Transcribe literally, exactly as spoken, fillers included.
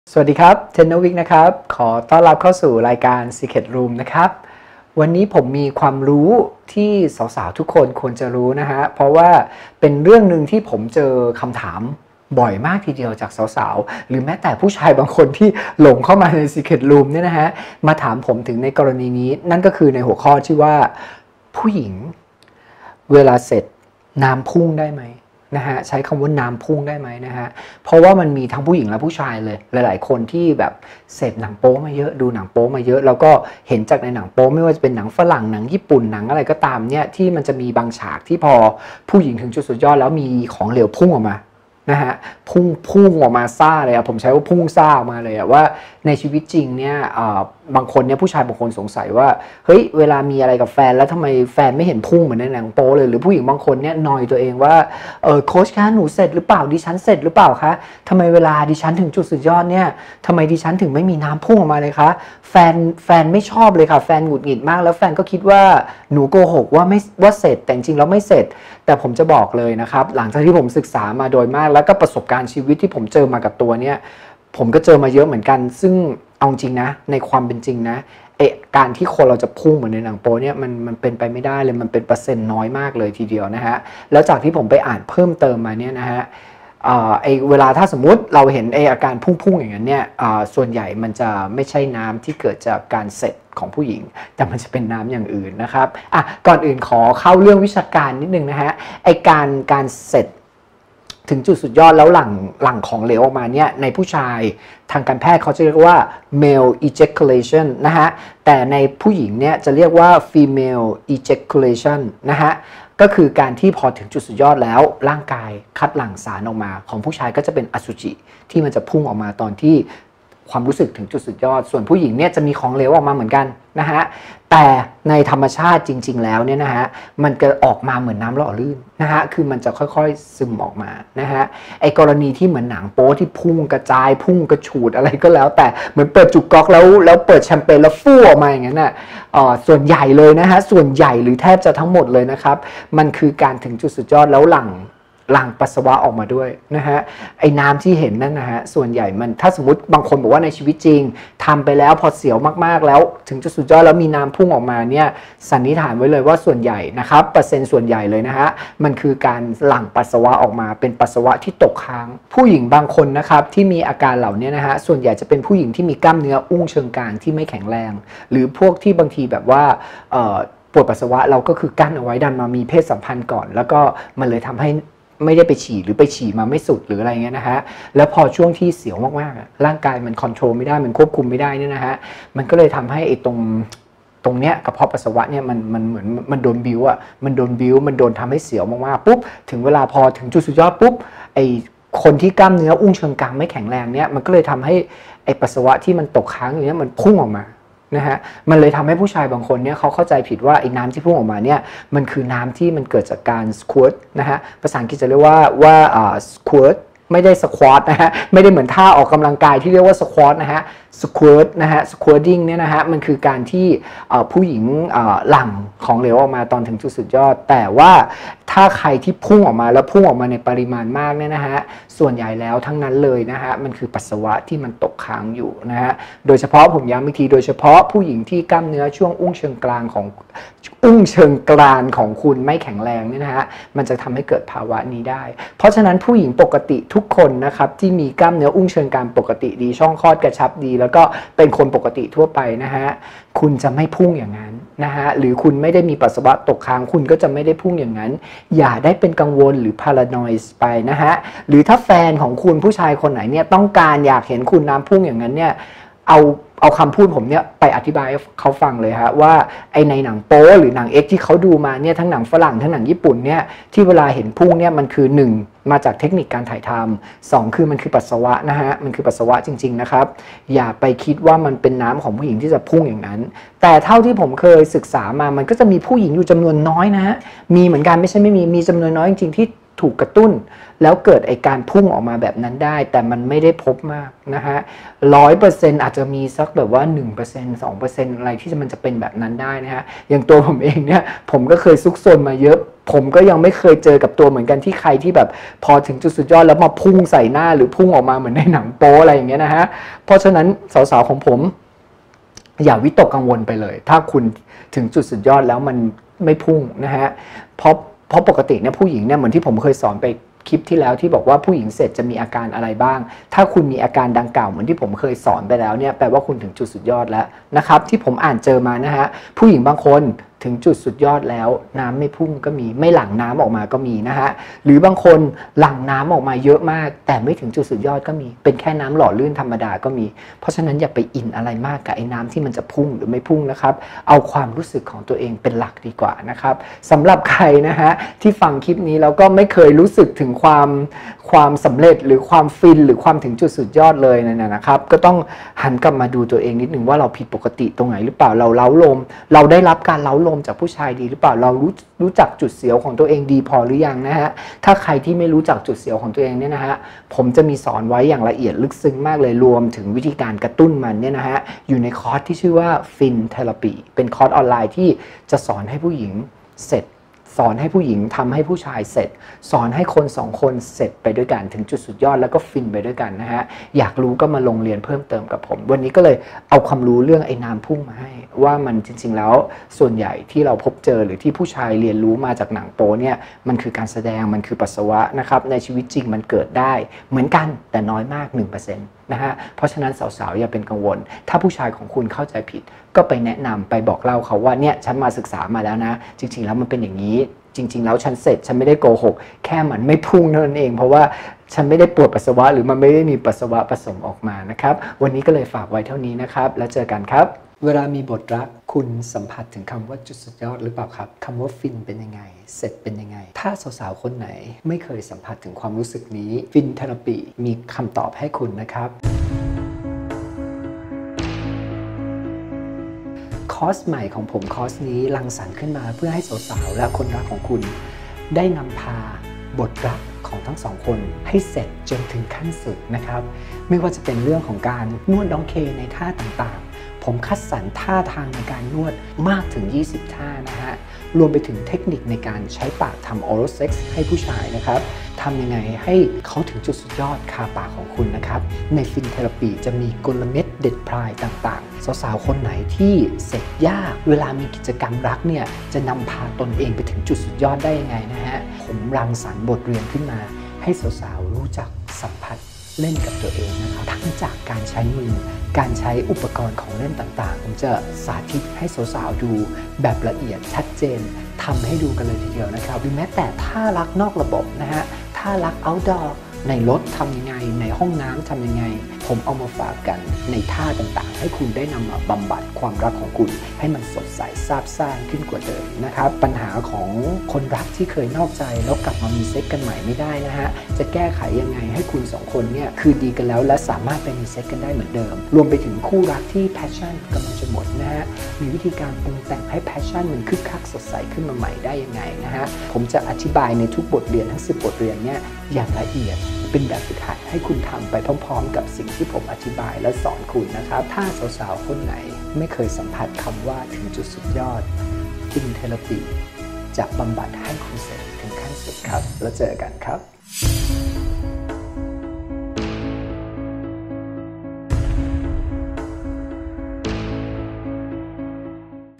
สวัสดีครับเทนนวิกนะครับขอต้อนรับเข้าสู่รายการ Secret Room นะครับวันนี้ผมมีความรู้ที่สาวๆทุกคนควรจะรู้นะฮะเพราะว่าเป็นเรื่องหนึ่งที่ผมเจอคำถามบ่อยมากทีเดียวจากสาวๆหรือแม้แต่ผู้ชายบางคนที่หลงเข้ามาใน Secret Room เนี่ยนะฮะมาถามผมถึงในกรณีนี้นั่นก็คือในหัวข้อที่ว่าผู้หญิงเวลาเสร็จน้ำพุ่งได้ไหมนะฮะใช้คำว่าน้ำพุ่งได้ไหมนะฮะเพราะว่ามันมีทั้งผู้หญิงและผู้ชายเลยหลายๆคนที่แบบเสพหนังโป๊มาเยอะดูหนังโป๊มาเยอะแล้วก็เห็นจากในหนังโป๊ไม่ว่าจะเป็นหนังฝรั่งหนังญี่ปุ่นหนังอะไรก็ตามเนี่ยที่มันจะมีบางฉากที่พอผู้หญิงถึงจุดสุดยอดแล้วมีของเหลวพุ่งออกมานะฮะพุ่งพุ่งออกมาซ่าเลยอะผมใช้ว่าพุ่งซ่าออกมาเลยอะว่าในชีวิตจริงเนี่ยบางคนเนี่ยผู้ชายบางคนสงสัยว่าเฮ้ยเวลามีอะไรกับแฟนแล้วทำไมแฟนไม่เห็นพุ่งเหมือนในหนังโป๊เลยหรือผู้หญิงบางคนเนี่ยนอยตัวเองว่าเออโค้ชคะหนูเสร็จหรือเปล่าดิฉันเสร็จหรือเปล่าคะทำไมเวลาดิฉันถึงจุดสุดยอดเนี่ยทำไมดิฉันถึงไม่มีน้ำพุ่งออกมาเลยคะแฟนแฟนไม่ชอบเลยค่ะแฟนหงุดหงิดมากแล้วแฟนก็คิดว่าหนูโกหกว่าไม่ว่าเสร็จแต่จริงแล้วไม่เสร็จแต่ผมจะบอกเลยนะครับหลังจากที่ผมศึกษามาโดยมากแล้วก็ประสบการณ์ชีวิตที่ผมเจอมากับตัวเนี่ยผมก็เจอมาเยอะเหมือนกันซึ่งเอาจริงนะในความเป็นจริงนะไอการที่คนเราจะพุ่งเหมือนในหนังโป๊เนี่ยมันมันเป็นไปไม่ได้เลยมันเป็นเปอร์เซ็นต์น้อยมากเลยทีเดียวนะฮะแล้วจากที่ผมไปอ่านเพิ่มเติมมาเนี่ยนะฮะไอเวลาถ้าสมมุติเราเห็นไออาการพุ่งๆอย่างนั้นเนี่ยส่วนใหญ่มันจะไม่ใช่น้ำที่เกิดจากการเสร็จของผู้หญิงแต่มันจะเป็นน้ำอย่างอื่นนะครับอ่ะก่อนอื่นขอเข้าเรื่องวิชาการนิดนึงนะฮะไอการการเสร็จถึงจุดสุดยอดแล้วหลั่งหลั่งของเหลวออกมาเนี่ยในผู้ชายทางการแพทย์เขาจะเรียกว่า male ejaculation นะฮะแต่ในผู้หญิงเนี่ยจะเรียกว่า female ejaculation นะฮะก็คือการที่พอถึงจุดสุดยอดแล้วร่างกายคัดหลั่งสารออกมาของผู้ชายก็จะเป็นอสุจิที่มันจะพุ่งออกมาตอนที่ความรู้สึกถึงจุดสุดยอดส่วนผู้หญิงเนี่ยจะมีของเหลวออกมาเหมือนกันนะฮะแต่ในธรรมชาติจริงๆแล้วเนี่ยนะฮะมันจะออกมาเหมือนน้ำหล่อลื่นนะฮะคือมันจะค่อยๆซึมออกมานะฮะไอ้กรณีที่เหมือนหนังโป๊ที่พุ่งกระจายพุ่งกระฉูดอะไรก็แล้วแต่เหมือนเปิดจุกก๊อกแล้วแล้วเปิดแชมเปญแล้วฟู่ออกมาอย่างนั้นน่ะส่วนใหญ่เลยนะฮะส่วนใหญ่หรือแทบจะทั้งหมดเลยนะครับมันคือการถึงจุดสุดยอดแล้วหลั่งหลั่งปัสสาวะออกมาด้วยนะฮะไอ้น้ำที่เห็นนั่นนะฮะส่วนใหญ่มันถ้าสมมติบางคนบอกว่าในชีวิตจริงทำไปแล้วพอเสียวมากๆแล้วถึงจะสุดยอดแล้วมีน้ำพุ่งออกมาเนี่ยสันนิษฐานไว้เลยว่าส่วนใหญ่นะครับเปอร์เซ็นต์ส่วนใหญ่เลยนะฮะมันคือการหลั่งปัสสาวะออกมาเป็นปัสสาวะที่ตกค้างผู้หญิงบางคนนะครับที่มีอาการเหล่านี้นะฮะส่วนใหญ่จะเป็นผู้หญิงที่มีกล้ามเนื้ออุ้งเชิงกรานที่ไม่แข็งแรงหรือพวกที่บางทีแบบว่าปวดปัสสาวะเราก็คือกั้นเอาไว้ดันมามีเพศสัมพันธ์ก่อนแล้วก็มันเลยทำให้ไม่ได้ไปฉี่หรือไปฉี่มาไม่สุดหรืออะไรเงี้ยนะฮะแล้วพอช่วงที่เสียวมากๆร่างกายมันคอนโทรลไม่ได้มันควบคุมไม่ได้เนี่ยนะฮะมันก็เลยทำให้ไอ้ตรงตรงเนี้ยกระเพาะปัสสาวะเนี่ยมันมันเหมือนมันโดนบิ้วอ่ะมันโดนบิ้วมันโดนทำให้เสียวมากๆปุ๊บถึงเวลาพอถึงจุดสุดยอดปุ๊บไอ้คนที่กล้ามเนื้ออุ้งเชิงกรานไม่แข็งแรงเนี่ยมันก็เลยทำให้ไอ้ปัสสาวะที่มันตกค้างอยู่เนี่ยมันพุ่งออกมานะฮะมันเลยทำให้ผู้ชายบางคนเนี่ยเขาเข้าใจผิดว่าไอ้น้ำที่พุ่งออกมาเนี่ยมันคือน้ำที่มันเกิดจากการสควอตนะฮะภาษาอังกฤษจะเรียกว่าว่าอ่าสควอตไม่ได้สควอตนะฮะไม่ได้เหมือนท่าออกกำลังกายที่เรียกว่าสควอตนะฮะสควอตนะฮะสควอตติ้งเนี่ยนะฮะมันคือการที่ผู้หญิงหลั่งของเหลวออกมาตอนถึงจุดสุดยอดแต่ว่าถ้าใครที่พุ่งออกมาแล้วพุ่งออกมาในปริมาณมากเนี่ยนะฮะส่วนใหญ่แล้วทั้งนั้นเลยนะฮะมันคือปัสสาวะที่มันตกค้างอยู่นะฮะโดยเฉพาะผมย้ำอีกทีโดยเฉพาะผู้หญิงที่กล้ามเนื้อช่วงอุ้งเชิงกรานของอุ้งเชิงกรานของคุณไม่แข็งแรงเนี่ยนะฮะมันจะทำให้เกิดภาวะนี้ได้เพราะฉะนั้นผู้หญิงปกติทุกคนนะครับที่มีกล้ามเนื้ออุ้งเชิงกรานปกติดีช่องคลอดกระชับดีแล้วก็เป็นคนปกติทั่วไปนะฮะคุณจะไม่พุ่งอย่างนั้นนะฮะหรือคุณไม่ได้มีปัสสาวะตกค้างคุณก็จะไม่ได้พุ่งอย่างนั้นอย่าได้เป็นกังวลหรือพารานอยส์ไปนะฮะหรือถ้าแฟนของคุณผู้ชายคนไหนเนี่ยต้องการอยากเห็นคุณน้ำพุ่งอย่างนั้นเนี่ยเอาเอาคำพูดผมเนี่ยไปอธิบายให้เขาฟังเลยฮะว่าไอในหนังโป๊หรือหนังเอ็กที่เขาดูมาเนี่ยทั้งหนังฝรั่งทั้งหนังญี่ปุ่นเนี่ยที่เวลาเห็นพุ่งเนี่ยมันคือหนึ่งมาจากเทคนิคการถ่ายทำสองคือมันคือปัสสาวะนะฮะมันคือปัสสาวะจริงๆนะครับอย่าไปคิดว่ามันเป็นน้ำของผู้หญิงที่จะพุ่งอย่างนั้นแต่เท่าที่ผมเคยศึกษามามันก็จะมีผู้หญิงอยู่จำนวนน้อยนะฮะมีเหมือนกันไม่ใช่ไม่มีมีจำนวนน้อยจริงๆที่ถูกกระตุ้นแล้วเกิดไอการพุ่งออกมาแบบนั้นได้แต่มันไม่ได้พบมากนะฮะร้อยเปอร์เซ็นต์อาจจะมีสักแบบว่า หนึ่งเปอร์เซ็นต์ สองเปอร์เซ็นต์ อะไรที่มันจะเป็นแบบนั้นได้นะฮะอย่างตัวผมเองเนี่ยผมก็เคยซุกซนมาเยอะผมก็ยังไม่เคยเจอกับตัวเหมือนกันที่ใครที่แบบพอถึงจุดสุดยอดแล้วมาพุ่งใส่หน้าหรือพุ่งออกมาเหมือนในหนังโป๊อะไรอย่างเงี้ยนะฮะเพราะฉะนั้นสาวๆของผมอย่าวิตกกังวลไปเลยถ้าคุณถึงจุดสุดยอดแล้วมันไม่พุ่งนะฮะเพราะเพราะปกติเนี่ยผู้หญิงเนี่ยเหมือนที่ผมเคยสอนไปคลิปที่แล้วที่บอกว่าผู้หญิงเสร็จจะมีอาการอะไรบ้างถ้าคุณมีอาการดังกล่าวเหมือนที่ผมเคยสอนไปแล้วเนี่ยแปลว่าคุณถึงจุดสุดยอดแล้วนะครับที่ผมอ่านเจอมานะฮะผู้หญิงบางคนถึงจุดสุดยอดแล้วน้ำไม่พุ่งก็มีไม่หลั่งน้ำออกมาก็มีนะฮะหรือบางคนหลั่งน้ำออกมาเยอะมากแต่ไม่ถึงจุดสุดยอดก็มีเป็นแค่น้ำหล่อลื่นธรรมดาก็มีเพราะฉะนั้นอย่าไปอินอะไรมากกับไอ้น้ำที่มันจะพุ่งหรือไม่พุ่งนะครับเอาความรู้สึกของตัวเองเป็นหลักดีกว่านะครับสำหรับใครนะฮะที่ฟังคลิปนี้แล้วก็ไม่เคยรู้สึกถึงความความสำเร็จหรือความฟินหรือความถึงจุดสุดยอดเลยนะครับก็ต้องหันกลับมาดูตัวเองนิดนึงว่าเราผิดปกติตรงไหนหรือเปล่าเราเล้าลมเราได้รับการเล้าลมจากผู้ชายดีหรือเปล่าเรารู้รู้จักจุดเสียวของตัวเองดีพอหรือยังนะฮะถ้าใครที่ไม่รู้จักจุดเสียวของตัวเองเนี่ยนะฮะผมจะมีสอนไว้อย่างละเอียดลึกซึ้งมากเลยรวมถึงวิธีการกระตุ้นมันเนี่ยนะฮะอยู่ในคอร์สที่ชื่อว่า Fin Therapy เป็นคอร์สออนไลน์ที่จะสอนให้ผู้หญิงเสร็จสอนให้ผู้หญิงทำให้ผู้ชายเสร็จสอนให้คนสองคนเสร็จไปด้วยกันถึงจุดสุดยอดแล้วก็ฟินไปด้วยกันนะฮะอยากรู้ก็มาลงเรียนเพิ่มเติมกับผมวันนี้ก็เลยเอาความรู้เรื่องไอ้น้ำพุ่งมาให้ว่ามันจริงๆแล้วส่วนใหญ่ที่เราพบเจอหรือที่ผู้ชายเรียนรู้มาจากหนังโป๊เนี่ยมันคือการแสดงมันคือปัสสาวะนะครับในชีวิตจริงมันเกิดได้เหมือนกันแต่น้อยมาก หนึ่งเปอร์เซ็นต์ นะฮะเพราะฉะนั้นสาวๆอย่าเป็นกังวลถ้าผู้ชายของคุณเข้าใจผิดก็ไปแนะนำไปบอกเล่าเขาว่าเนี่ยฉันมาศึกษามาแล้วนะจริงๆแล้วมันเป็นอย่างนี้จริงๆแล้วฉันเสร็จฉันไม่ได้โกหกแค่มันไม่พุ่งเท่านั้นเองเพราะว่าฉันไม่ได้ปวดปัสสาวะหรือมันไม่ได้มีปัสสาวะผสมออกมานะครับวันนี้ก็เลยฝากไว้เท่านี้นะครับแล้วเจอกันครับเวลามีบทรักคุณสัมผัสถึงคำว่าจุดสุดยอดหรือเปล่าครับคำว่าฟินเป็นยังไงเสร็จเป็นยังไงถ้าสาวๆคนไหนไม่เคยสัมผัสถึงความรู้สึกนี้ฟินเทอราปีมีคำตอบให้คุณนะครับคอร์สใหม่ของผมคอร์สนี้รังสรรค์ขึ้นมาเพื่อให้สาวๆและคนรักของคุณได้นำพาบทรักของทั้งสองคนให้เสร็จจนถึงขั้นสุดนะครับไม่ว่าจะเป็นเรื่องของการนวดน้องเคในท่าต่างๆผมคัดสรรท่าทางในการนวดมากถึงยี่สิบท่านะฮะรวมไปถึงเทคนิคในการใช้ปากทำ oral sex ให้ผู้ชายนะครับทำยังไงให้เขาถึงจุดสุดยอดคาปากของคุณนะครับในฟินเทอราปีจะมีกลเม็ดเด็ดพลายต่างๆสาวๆคนไหนที่เสร็จยากเวลามีกิจกรรมรักเนี่ยจะนำพาตนเองไปถึงจุดสุดยอดได้ยังไงนะฮะผมรังสรรค์บทเรียนขึ้นมาให้สาวๆรู้จักสัมผัสเล่นกับตัวเองนะครับทั้งจากการใช้มือการใช้อุปกรณ์ของเล่นต่างๆผมจะสาธิตให้สาวๆดูแบบละเอียดชัดเจนทำให้ดูกันเลยทีเดียวนะครับหรือแม้แต่ท่ารักนอกระบบนะฮะท่ารัก outdoor ในรถทำยังไงในห้องน้ำทำยังไงผมเอามาฝากกันในท่าต่างๆให้คุณได้นำมาบำบัดความรักของคุณให้มันสดใสซาบซ่านขึ้นกว่าเดิมนะครับปัญหาของคนรักที่เคยนอกใจแล้วกลับมามีเซ็กกันใหม่ไม่ได้นะฮะจะแก้ไขยังไงให้คุณสองคนเนี่ยคือดีกันแล้วและสามารถไปมีเซ็กกันได้เหมือนเดิมรวมไปถึงคู่รักที่แพชชั่นกำลังจะหมดนะฮะมีวิธีการปรุงแต่งให้แพชชั่นมันคึกคักสดใสขึ้นมาใหม่ได้ยังไงนะฮะผมจะอธิบายในทุกบทเรียนทั้งสิบบทเรียนเนี่ยอย่างละเอียดเป็นแบบฝึกหัดให้คุณทำไปพร้อมๆกับสิ่งที่ผมอธิบายและสอนคุณนะครับถ้าสาวๆคนไหนไม่เคยสัมผัสคำว่าถึงจุดสุดยอดฟินเทอราปีจะบำบัดให้คุณเสร็จถึงขั้นสุดครับแล้วเจอกันครับ